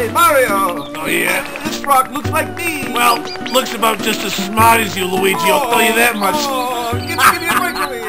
Hey, Mario! Oh, yeah? This rock looks like me! Well, looks about just as smart as you, Luigi, I'll tell you that much. Oh, give me a break of me!